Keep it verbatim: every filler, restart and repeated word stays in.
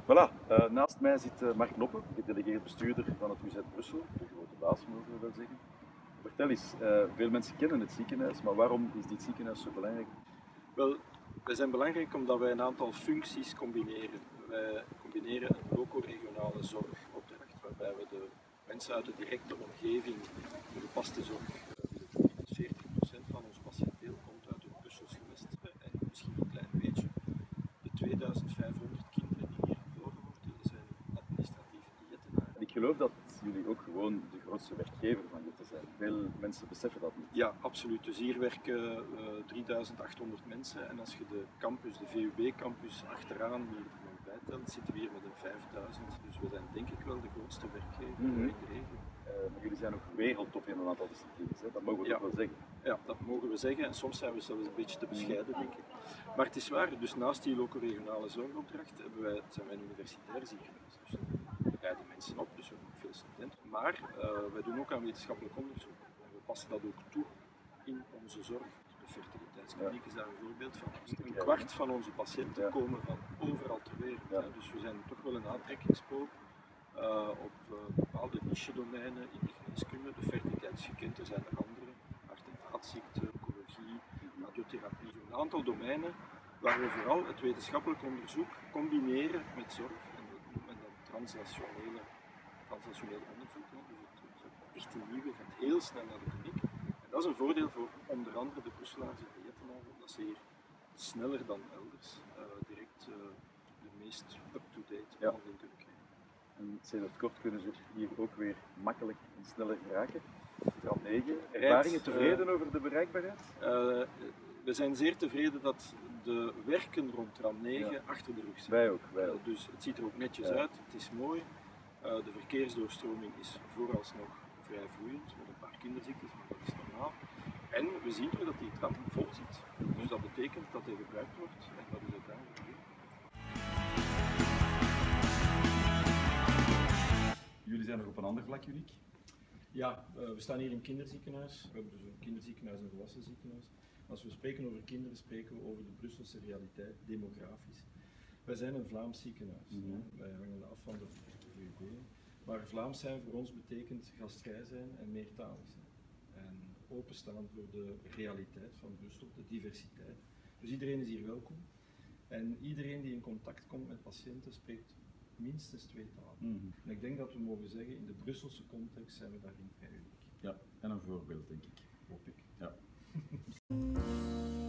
Voilà, uh, naast mij zit uh, Mark Noppen, gedelegeerd bestuurder van het U Z Brussel, de grote baas mogen we wel zeggen. Vertel eens, uh, veel mensen kennen het ziekenhuis, maar waarom is dit ziekenhuis zo belangrijk? Wel, wij zijn belangrijk omdat wij een aantal functies combineren. Wij combineren een loco-regionale zorgopdracht, waarbij we de mensen uit de directe omgeving de gepaste zorg bieden. veertig procent van ons patiënteel komt uit het Brussels gewest en misschien een klein beetje. De tweeduizend vijfhonderd kinderen die hier geboren worden zijn administratieve Jettenaren. Ik geloof dat jullie ook gewoon de grootste werkgever van Jetten zijn. Veel mensen beseffen dat niet. Ja, absoluut. Dus hier werken uh, drieduizend achthonderd mensen en als je de campus, de V U B-campus achteraan hier er nog bijtelt, zitten we hier met een vijfduizend. Dus we zijn denk ik wel de grootste werkgever mm-hmm. in de regio. Uh, maar jullie zijn ook wereldtop in een aantal disciplines, hè? Dat mogen we ja. ook wel zeggen. Ja, dat mogen we zeggen en soms zijn we zelfs een beetje te bescheiden, denk ik. Maar het is waar, dus naast die loco-regionale zorgopdracht hebben wij, zijn wij een universitair ziekenhuis. Dus we leiden mensen op, dus we hebben ook veel studenten. Maar uh, wij doen ook aan wetenschappelijk onderzoek. En we passen dat ook toe in onze zorg. De fertiliteitskliniek is daar een voorbeeld van. Een kwart van onze patiënten ja. komen van overal ter wereld. Ja. Dus we zijn toch wel een aantrekkingspoot uh, op uh, bepaalde niche-domeinen in de geneeskunde. De fertiliteit is gekend, er zijn er andere. Hart- en vaatziekten, oncologie, radiotherapie. Een aantal domeinen waar we vooral het wetenschappelijk onderzoek combineren met zorg. En dat noemen we dan translationele, translationeel onderzoek. Hè. Dus het, het echte nieuwe gaat heel snel naar de kliniek. En dat is een voordeel voor onder andere de Brusselaars en de Jettenaren, omdat ze hier sneller dan elders uh, direct uh, de meest up-to-date behandeling kunnen krijgen. En sinds het kort kunnen ze hier ook weer makkelijk en sneller geraken. Tram negen. Ervaringen tevreden uh, over de bereikbaarheid? Uh, we zijn zeer tevreden dat de werken rond tram negen ja. achter de rug zijn. Wij ook. Wij ook. Uh, dus het ziet er ook netjes ja. uit, het is mooi. Uh, de verkeersdoorstroming is vooralsnog vrij vloeiend, met een paar kinderziektes, maar dat is normaal. En we zien toch dat die tram vol zit. Dus dat betekent dat hij gebruikt wordt en dat is uiteindelijk goed. Jullie zijn nog op een ander vlak uniek? Ja, uh, we staan hier in een kinderziekenhuis. We hebben dus een kinderziekenhuis en een volwassen ziekenhuis. Als we spreken over kinderen, spreken we over de Brusselse realiteit, demografisch. Wij zijn een Vlaams ziekenhuis. Mm-hmm. Wij hangen af van de V U B. Maar Vlaams zijn voor ons betekent gastvrij zijn en meertalig zijn. En openstaan voor de realiteit van Brussel, de diversiteit. Dus iedereen is hier welkom. En iedereen die in contact komt met patiënten spreekt minstens twee talen. Mm-hmm. En ik denk dat we mogen zeggen, in de Brusselse context zijn we daarin vrij uniek. Ja, en een voorbeeld denk ik. Hoop ik. Ja.